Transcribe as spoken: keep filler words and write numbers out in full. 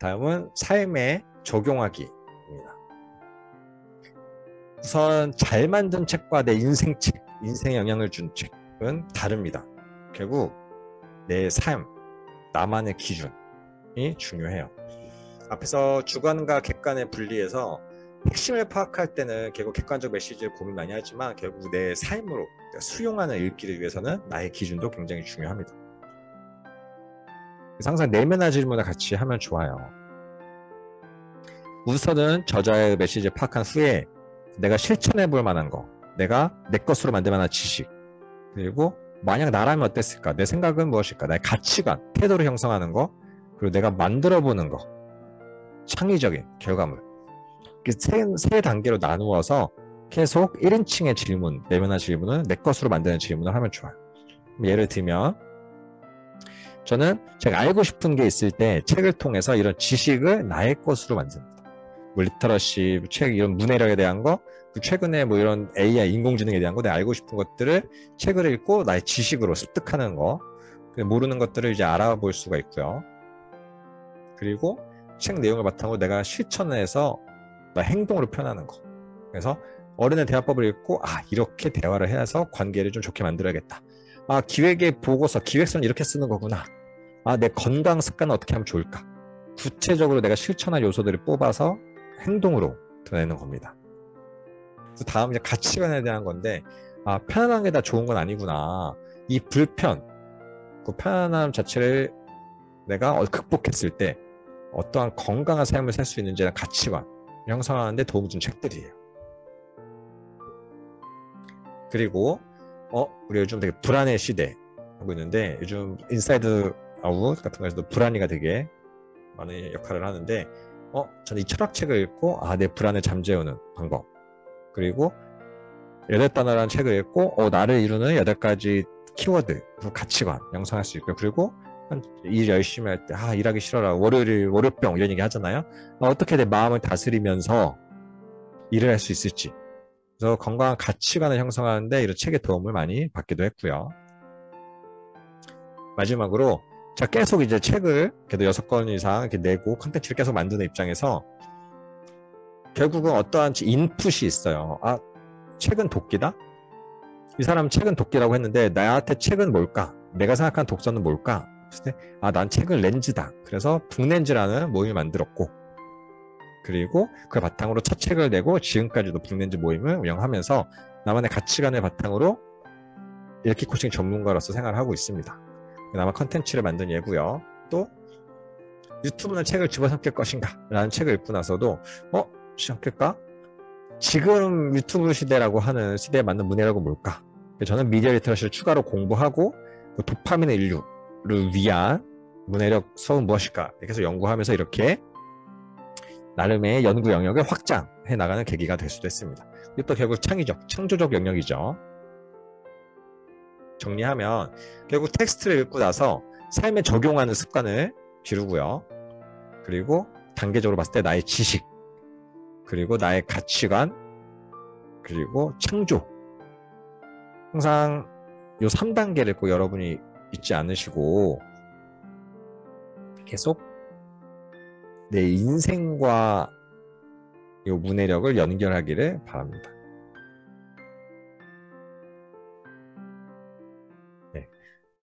다음은 삶에 적용하기입니다. 우선 잘 만든 책과 내 인생책, 인생에 영향을 준 책은 다릅니다. 결국 내 삶, 나만의 기준이 중요해요. 앞에서 주관과 객관을 분리해서 핵심을 파악할 때는 결국 객관적 메시지를 고민 많이 하지만 결국 내 삶으로 수용하는 읽기를 위해서는 나의 기준도 굉장히 중요합니다. 그래서 항상 내면화 질문을 같이 하면 좋아요. 우선은 저자의 메시지를 파악한 후에 내가 실천해 볼 만한 거, 내가 내 것으로 만들 만한 지식, 그리고 만약 나라면 어땠을까, 내 생각은 무엇일까, 나의 가치관, 태도를 형성하는 거, 그리고 내가 만들어 보는 거, 창의적인 결과물. 세, 세 단계로 나누어서 계속 일 인칭의 질문, 내면화 질문은 내 것으로 만드는 질문을 하면 좋아요. 예를 들면 저는 제가 알고 싶은 게 있을 때 책을 통해서 이런 지식을 나의 것으로 만듭니다. 뭐 리터러시, 책 이런 문해력에 대한 거, 최근에 뭐 이런 에이아이, 인공지능에 대한 거, 내가 알고 싶은 것들을 책을 읽고 나의 지식으로 습득하는 거, 모르는 것들을 이제 알아볼 수가 있고요. 그리고 책 내용을 바탕으로 내가 실천을 해서 나의 행동으로 표현하는 거. 그래서 어른의 대화법을 읽고 아 이렇게 대화를 해서 관계를 좀 좋게 만들어야겠다. 아 기획의 보고서, 기획서는 이렇게 쓰는 거구나. 아 내 건강 습관은 어떻게 하면 좋을까. 구체적으로 내가 실천할 요소들을 뽑아서 행동으로 드러내는 겁니다. 그래서 다음 이제 가치관에 대한 건데 아 편안한 게 다 좋은 건 아니구나. 이 불편, 그 편안함 자체를 내가 극복했을 때 어떠한 건강한 삶을 살 수 있는지나 가치관 형성하는데 도움을 준 책들이에요. 그리고 어 우리 요즘 되게 불안의 시대 하고 있는데 요즘 인사이드 아웃 같은 거에서도 불안이가 되게 많은 역할을 하는데 어 저는 이 철학책을 읽고 아 내 불안을 잠재우는 방법, 그리고 여덟 단어라는 책을 읽고 어 나를 이루는 여덟 가지 키워드, 가치관 형성할 수 있고요. 그리고 일 열심히 할 때 아 일하기 싫어라, 월요일 월요병 이런 얘기 하잖아요. 어떻게 내 마음을 다스리면서 일을 할 수 있을지, 그래서 건강한 가치관을 형성하는데 이런 책의 도움을 많이 받기도 했고요. 마지막으로 제가 계속 이제 책을 그래도 여섯 권 이상 이렇게 내고 콘텐츠를 계속 만드는 입장에서 결국은 어떠한 인풋이 있어요. 아 책은 도끼다? 이 사람 책은 도끼라고 했는데 나한테 책은 뭘까? 내가 생각한 독서는 뭘까? 아, 난 책은 렌즈다. 그래서 북렌즈라는 모임을 만들었고, 그리고 그 바탕으로 첫 책을 내고 지금까지도 북렌즈 모임을 운영하면서 나만의 가치관을 바탕으로 읽기 코칭 전문가로서 생활을 하고 있습니다. 나만 컨텐츠를 만든 예고요. 또 유튜브는 책을 집어삼킬 것인가? 라는 책을 읽고 나서도 어? 시작할까? 지금 유튜브 시대라고 하는 시대에 맞는 문해력은 뭘까? 저는 미디어 리터러시를 추가로 공부하고 도파민의 인류를 위한 문해력 수업은 무엇일까? 계속 연구하면서 이렇게 나름의 연구 영역을 확장해 나가는 계기가 될 수도 있습니다. 이것도 결국 창의적, 창조적 영역이죠. 정리하면 결국 텍스트를 읽고 나서 삶에 적용하는 습관을 기르고요. 그리고 단계적으로 봤을 때 나의 지식, 그리고 나의 가치관, 그리고 창조. 항상 이 삼 단계를 꼭 여러분이 잊지 않으시고 계속 내 인생과 이 문해력을 연결하기를 바랍니다.